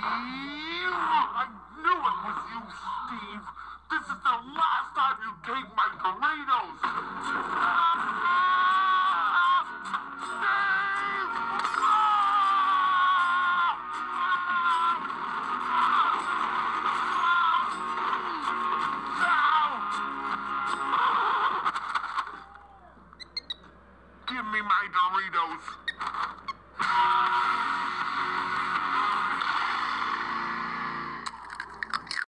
I knew it was you, Steve. This is the last time you take my Dortios. Give me my Dortios.